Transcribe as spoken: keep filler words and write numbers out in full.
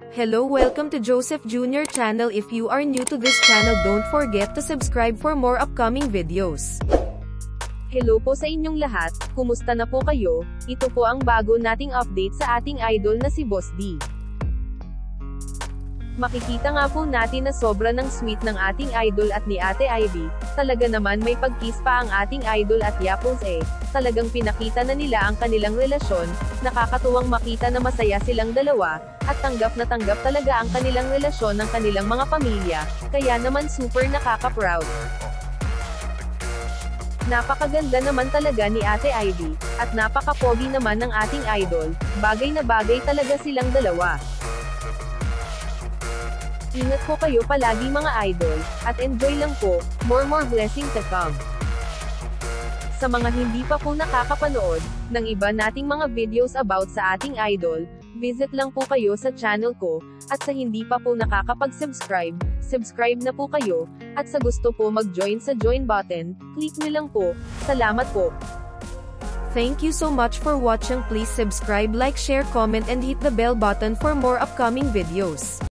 Hello, welcome to Joseph Junior channel. If you are new to this channel, don't forget to subscribe for more upcoming videos. Hello po sa inyong lahat, kumusta na po kayo? Ito po ang bago nating update sa ating idol na si Boss D. Makikita nga po natin na sobra ng sweet ng ating idol at ni Ate Ivy. Talaga naman may pag-kiss pa ang ating idol at Yapos eh. Talagang pinakita na nila ang kanilang relasyon, nakakatuwang makita na masaya silang dalawa, at tanggap na tanggap talaga ang kanilang relasyon ng kanilang mga pamilya, kaya naman super nakaka-proud. Napakaganda naman talaga ni Ate Ivy, at napaka-pogi naman ng ating idol, bagay na bagay talaga silang dalawa. Ingat po kayo palagi mga idol, at enjoy lang po, more more blessing to come. Sa mga hindi pa po nakakapanood ng iba nating mga videos about sa ating idol, visit lang po kayo sa channel ko, at sa hindi pa po nakakapag-subscribe, subscribe na po kayo, at sa gusto po mag-join sa join button, click nyo lang po. Salamat po. Thank you so much for watching. Please subscribe, like, share, comment and hit the bell button for more upcoming videos.